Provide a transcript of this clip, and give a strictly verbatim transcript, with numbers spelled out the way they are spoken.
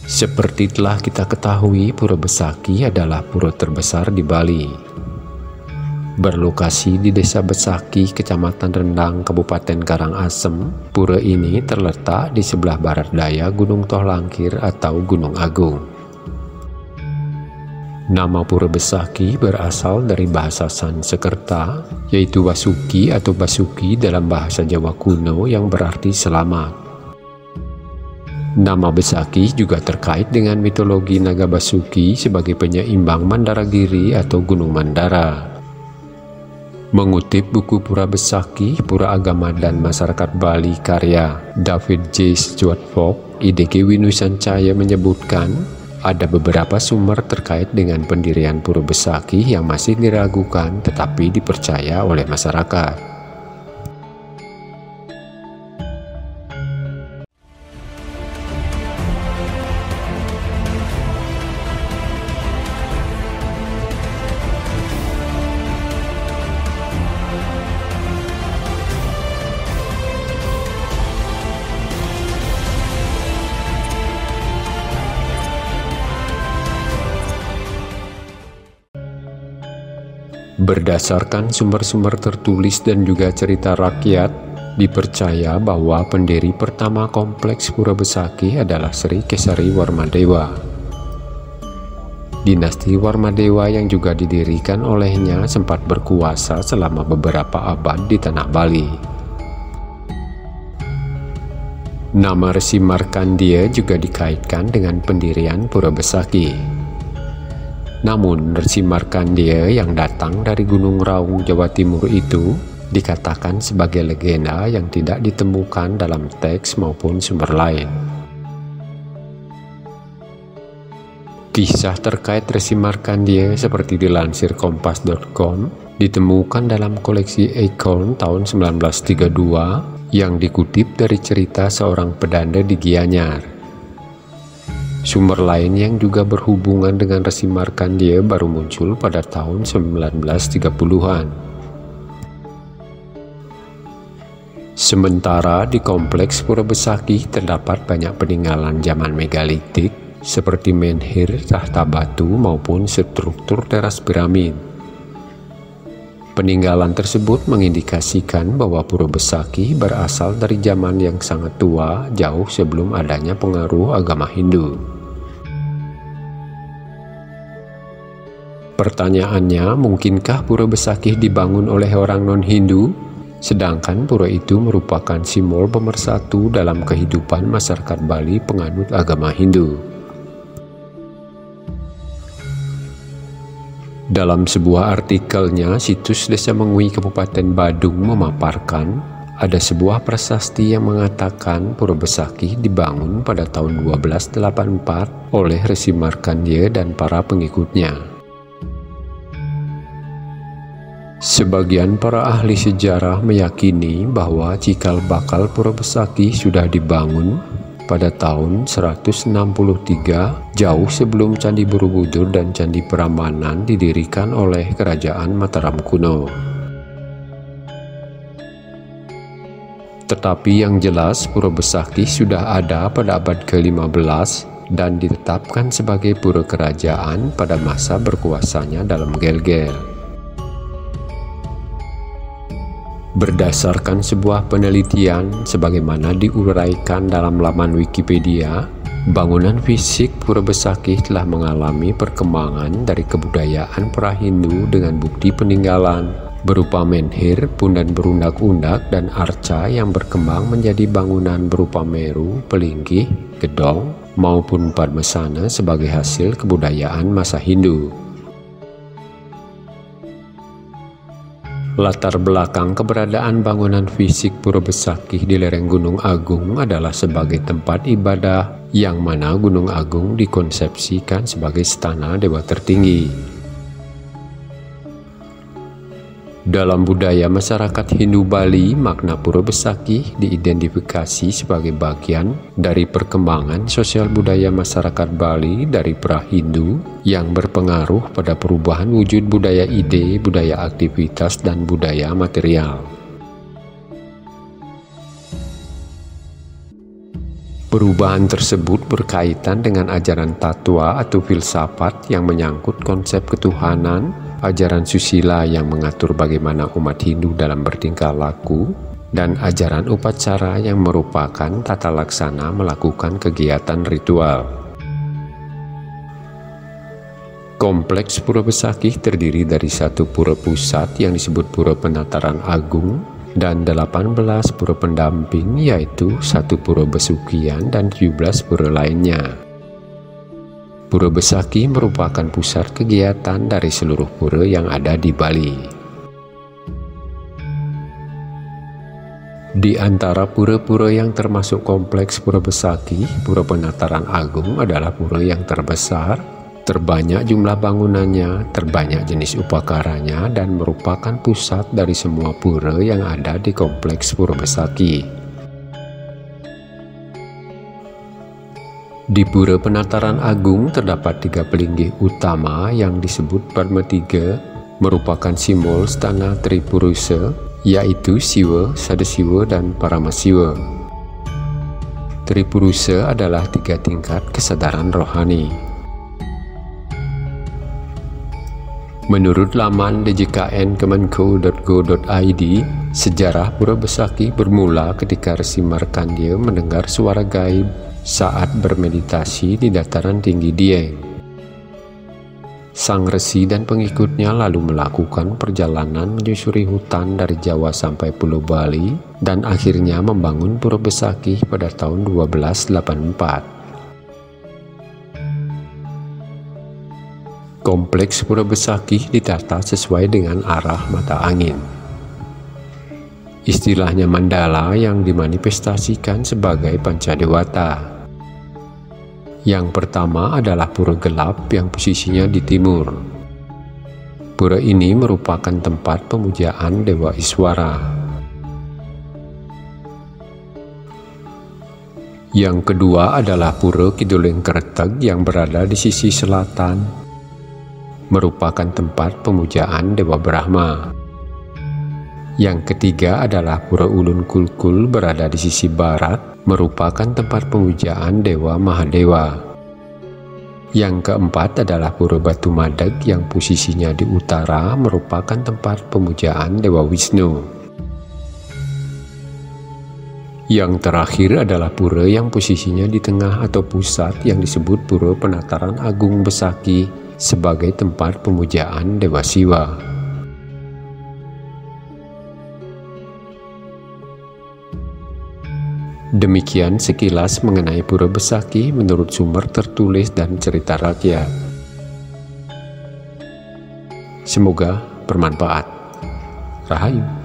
Seperti telah kita ketahui, Pura Besaki adalah pura terbesar di Bali. Berlokasi di Desa Besaki, Kecamatan Rendang, Kabupaten Karangasem, pura ini terletak di sebelah barat daya Gunung Tohlangkir atau Gunung Agung. Nama Pura Besaki berasal dari bahasa Sanskerta, yaitu Basuki atau Basuki dalam bahasa Jawa kuno yang berarti selamat. Nama Besaki juga terkait dengan mitologi naga Basuki sebagai penyeimbang Mandaragiri atau Gunung Mandara. Mengutip buku Pura Besaki, Pura Agama dan Masyarakat Bali karya David J. Stuart Fogg, I D G Winusancaya menyebutkan ada beberapa sumber terkait dengan pendirian Pura Besaki yang masih diragukan tetapi dipercaya oleh masyarakat. Berdasarkan sumber-sumber tertulis dan juga cerita rakyat, dipercaya bahwa pendiri pertama kompleks Pura Besaki adalah Sri Kesari Warmadewa. Dinasti Warmadewa yang juga didirikan olehnya sempat berkuasa selama beberapa abad di tanah Bali. Nama Resi Markandia juga dikaitkan dengan pendirian Pura Besaki. Namun, Resi Markandia yang datang dari Gunung Raung, Jawa Timur itu dikatakan sebagai legenda yang tidak ditemukan dalam teks maupun sumber lain. Kisah terkait Resi Markandia seperti dilansir kompas titik com ditemukan dalam koleksi Acorn tahun seribu sembilan ratus tiga puluh dua yang dikutip dari cerita seorang pedanda di Gianyar. Sumber lain yang juga berhubungan dengan Resi Markandia baru muncul pada tahun seribu sembilan ratus tiga puluhan. Sementara di kompleks Pura Besaki terdapat banyak peninggalan zaman megalitik seperti menhir, tahta batu maupun struktur teras piramid. Peninggalan tersebut mengindikasikan bahwa Pura Besaki berasal dari zaman yang sangat tua, jauh sebelum adanya pengaruh agama Hindu. Pertanyaannya, mungkinkah Pura Besaki dibangun oleh orang non-Hindu, sedangkan pura itu merupakan simbol pemersatu dalam kehidupan masyarakat Bali penganut agama Hindu? Dalam sebuah artikelnya, situs Desa Mengui Kabupaten Badung memaparkan ada sebuah prasasti yang mengatakan Pura Besaki dibangun pada tahun dua belas delapan puluh empat oleh Resi Markandia dan para pengikutnya. Sebagian para ahli sejarah meyakini bahwa cikal bakal Pura Besaki sudah dibangun pada tahun seratus enam puluh tiga, jauh sebelum Candi Borobudur dan Candi Prambanan didirikan oleh Kerajaan Mataram kuno. Tetapi yang jelas Pura Besaki sudah ada pada abad ke lima belas dan ditetapkan sebagai pura kerajaan pada masa berkuasanya dalam Gelgel. Berdasarkan sebuah penelitian sebagaimana diuraikan dalam laman Wikipedia, bangunan fisik Pura Besaki telah mengalami perkembangan dari kebudayaan pra-Hindu dengan bukti peninggalan berupa menhir, pundan berundak-undak, dan arca yang berkembang menjadi bangunan berupa meru, pelinggih, gedong, maupun padmasana sebagai hasil kebudayaan masa Hindu. Latar belakang keberadaan bangunan fisik Pura Besaki di lereng Gunung Agung adalah sebagai tempat ibadah yang mana Gunung Agung dikonsepsikan sebagai stana dewa tertinggi. Dalam budaya masyarakat Hindu Bali, makna Pura Besaki diidentifikasi sebagai bagian dari perkembangan sosial budaya masyarakat Bali dari pra-Hindu yang berpengaruh pada perubahan wujud budaya ide, budaya aktivitas, dan budaya material. Perubahan tersebut berkaitan dengan ajaran tatwa atau filsafat yang menyangkut konsep ketuhanan, ajaran susila yang mengatur bagaimana umat Hindu dalam bertingkah laku, dan ajaran upacara yang merupakan tata laksana melakukan kegiatan ritual. Kompleks Pura Besakih terdiri dari satu pura pusat yang disebut Pura Penataran Agung, dan delapan belas pura pendamping, yaitu satu pura besukian dan tujuh belas pura lainnya. Pura Besakih merupakan pusat kegiatan dari seluruh pura yang ada di Bali. Di antara pura-pura yang termasuk kompleks Pura Besakih, Pura Penataran Agung adalah pura yang terbesar, terbanyak jumlah bangunannya, terbanyak jenis upakaranya, dan merupakan pusat dari semua pura yang ada di kompleks Pura Besakih. Di Pura Penataran Agung terdapat tiga pelinggih utama yang disebut Padma Tiga, merupakan simbol stana Tripurusa, yaitu Siwa, Sadasiwa, dan Paramasiwa. Tripurusa adalah tiga tingkat kesadaran rohani. Menurut laman d j k n kemenko dot go dot i d, sejarah Pura Besakih bermula ketika Resi Markandeya mendengar suara gaib saat bermeditasi di dataran tinggi Dieng. Sang Resi dan pengikutnya lalu melakukan perjalanan menyusuri hutan dari Jawa sampai Pulau Bali dan akhirnya membangun Pura Besakih pada tahun dua belas delapan puluh empat. Kompleks Pura Besakih ditata sesuai dengan arah mata angin. Istilahnya mandala yang dimanifestasikan sebagai pancadewata. Yang pertama adalah pura gelap yang posisinya di timur. Pura ini merupakan tempat pemujaan Dewa Iswara. Yang kedua adalah Pura Kidulengkerteg yang berada di sisi selatan, merupakan tempat pemujaan Dewa Brahma. Yang ketiga adalah Pura Ulun Kulkul berada di sisi barat, merupakan tempat pemujaan Dewa Mahadewa. Yang keempat adalah Pura Batu Madeg yang posisinya di utara, merupakan tempat pemujaan Dewa Wisnu. Yang terakhir adalah pura yang posisinya di tengah atau pusat yang disebut Pura Penataran Agung Besakih sebagai tempat pemujaan Dewa Siwa. Demikian sekilas mengenai Pura Besakih menurut sumber tertulis dan cerita rakyat. Semoga bermanfaat. Rahayu.